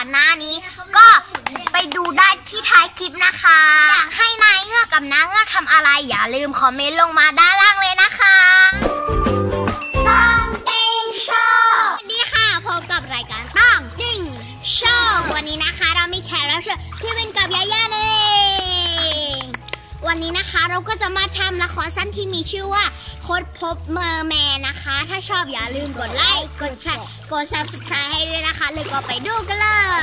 อนหน้านี้ก็ไปดูได้ที่ท้ายคลิปนะคะอยากให้นายเงือกกับน้าเงือกทำอะไรอย่าลืมคอมเมนต์ลงมาด้านล่างเลยนะคะต้องติงโชว์นี่ค่ะพบกับรายการต้องติงโชว์วันนี้นะคะเรามีแขกรับเชิญพี่วินกับยาย่านั่นเองวันนี้นะคะเราก็จะมาทำละครสั้นที่มีชื่อว่าค้นพบเมอร์แมนนะคะถ้าชอบอย่าลืมกดไลค์กดแชร์กด Subscribe ให้ด้วยนะคะเลยก็ไปดูกันเลย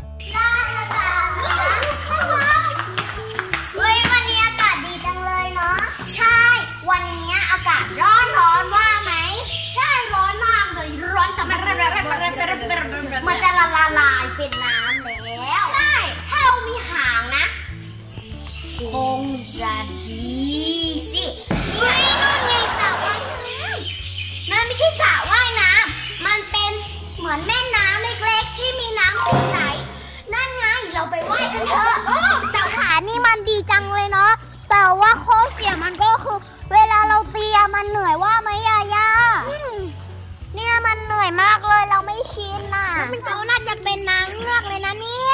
เฮ้ยวันนี้อากาศดีจังเลยเนาะใช่วันนี้อากาศร้อนว่าไหมใช่ร้อนมากเลยร้อนแต่มันจะละลายเป็นน้ำแล้วใช่ถ้าเรามีหางนะคงจะดีสิเฮ้ยนั่นไงสระว่ายน้ำมันไม่ใช่สระว่ายน้ำมันเป็นเหมือนแม่น้ำเล็กๆที่มีน้ำใสๆนั่นไงเราไปว่ายกันเถอะแต่ขานี่มันดีจังเลยเนาะแต่ว่าข้อเสียมันก็คือเวลาเราเตียมันเหนื่อยว่าไหมยาย่าเนี่ยมันเหนื่อยมากเลยเราไม่ชินน่ะเขาน่าจะเป็นนางเงือกเลยนะเนี่ย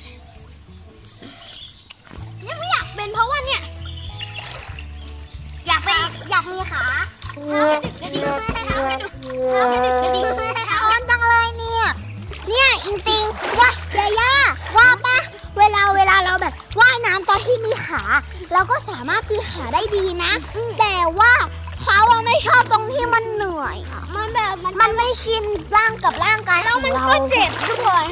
ยังไม่อยากเป็นเพราะว่าเนี่ยอยากมีขาเท้ากระดิกกระดิ่งเท้ากระดิกกระดิ่งร้อนจังเลยเนี่ยอิงติงว่ายาย่าว่าปะเวลาเราแบบว่ายน้ำตอนที่มีขาเราก็สามารถตีขาได้ดีนะแต่ว่าเขาไม่ชอบตรงที่มันเหนื่อยมันแบบมันไม่ชินร่างกับร่างกายแล้วมันก็เจ็บด้วย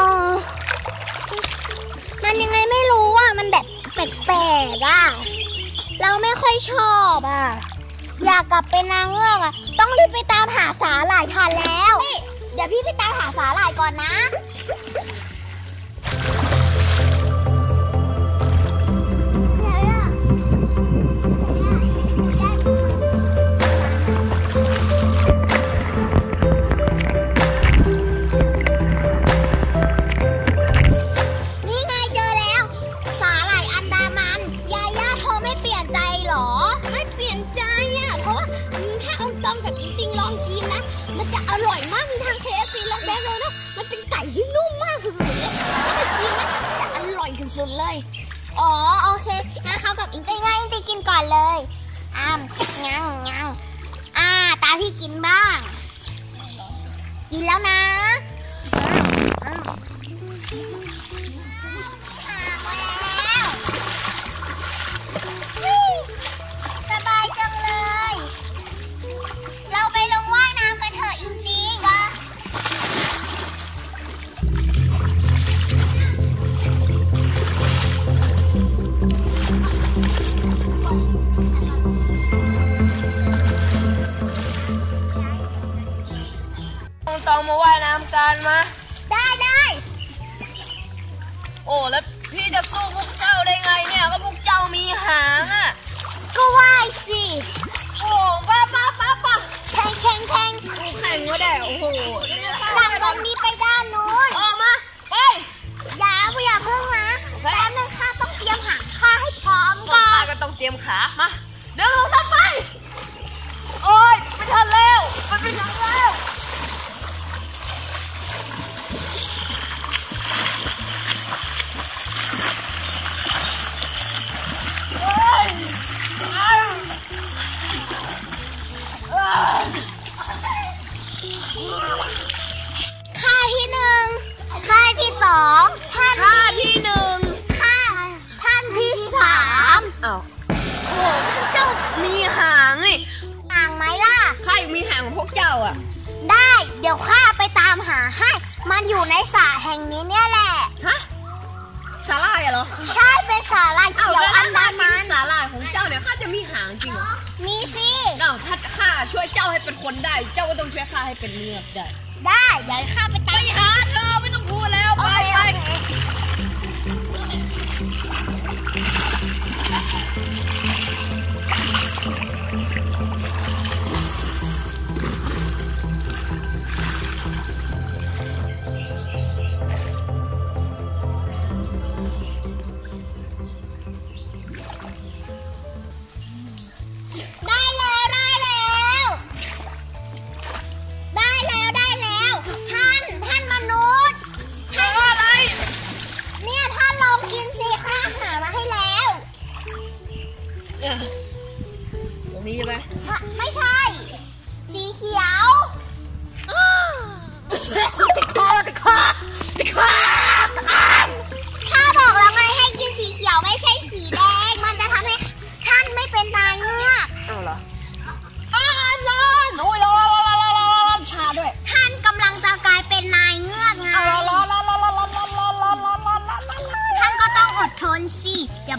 มันยังไงไม่รู้อ่ะมันแบบแปลกๆอ่ะเราไม่ค่อยชอบอ่ะอยากกลับเป็นนางเงือกอ่ะต้องรีบไปตามหาสาหร่ายทันแล้วเดี๋ยวพี่ไปตามหาสาหร่ายก่อนนะอร่อยมากมีทาง KFC ลองแบกเลยนะมันเป็นไก่ที่นุ่มมากสุดๆเลยแต่จริงนะจะอร่อยสุดๆเลยอ๋อโอเคงั้นเขากับอิงติงกินก่อนเลยงังตาพี่กินบ้างกินแล้วนะสบายจังเลยเราไปลงว่ายน้ำกันเถอะอิงติงต้องมาว่ายน้ำกันมาได้โอ้แล้วพี่จะสู้พวกเจ้าได้ไงเนี่ยก็พวกเจ้ามีหางอ่ะก็ว่ายสิโอ้ป้าแข่งแข่งก็ได้โอ้โหจากตรงนี้ไปด้านนู้นมาไปอย่าเพิ่งนะแป๊บนึงข้าต้องเตรียมหางข้าให้พร้อมก่อนข้าก็ต้องเตรียมขามาเดินลงไปโอ้ยไม่ทันแล้วมันไม่ทันแล้วค่าที่1ค่าที่2ท่านที่1ค่าท่านที่3 อ้าวโอ้พวกเจ้ามีหางนี่หางไหมล่ะข้ามีหางของพวกเจ้าอ่ะได้เดี๋ยวข้าไปตามหาให้มันอยู่ในสระแห่งนี้เนี่ยแหละฮะสาหร่ายเหรอใช่เป็นสาหร่ายเขียวอันดามันสาหร่ายของเจ้าเนี่ยข้าจะมีหางจริงเหรอมีสิถ้าข้าช่วยเจ้าให้เป็นคนได้เจ้าก็ต้องช่วยข้าให้เป็นเงือกได้เดี๋ยวข้าไปตามหาเธอไม่ต้องพูดแล้วไปได้แล้วท่าน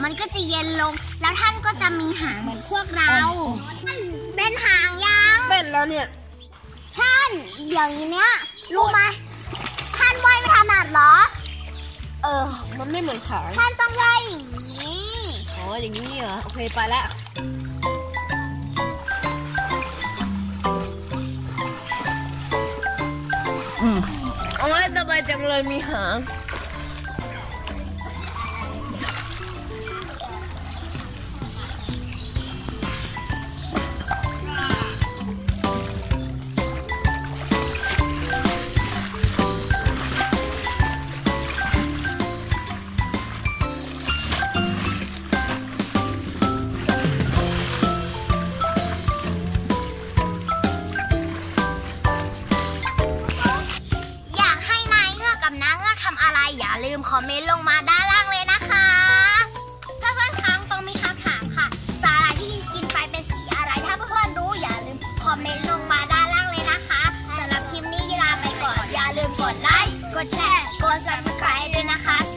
มันก็จะเย็นลง แล้วท่านก็จะมีหางเหมือนพวกเราท่านเป็นหางยังเป็นแล้วเนี่ยท่านอย่างนี้เนี่ยรู้ไหมท่านว่ายไม่ถนัดเหรอมันไม่เหมือนขาท่านต้องว่ายอย่างนี้อ๋ออย่างนี้เหรอโอเคไปแล้วโอ้ยสบายจังเลยมีหางอย่าลืมคอมเมนต์ลงมาด้านล่างเลยนะคะถ้าเพื่อนๆครับต้องมีคำถามค่ะสาหร่ายที่กินไปเป็นสีอะไรถ้าเพื่อนๆรู้อย่าลืมคอมเมนต์ลงมาด้านล่างเลยนะคะสำหรับคลิปนี้ลาไปก่อนอย่าลืมกดไลค์กดแชร์กด Subscribe ด้วยนะคะ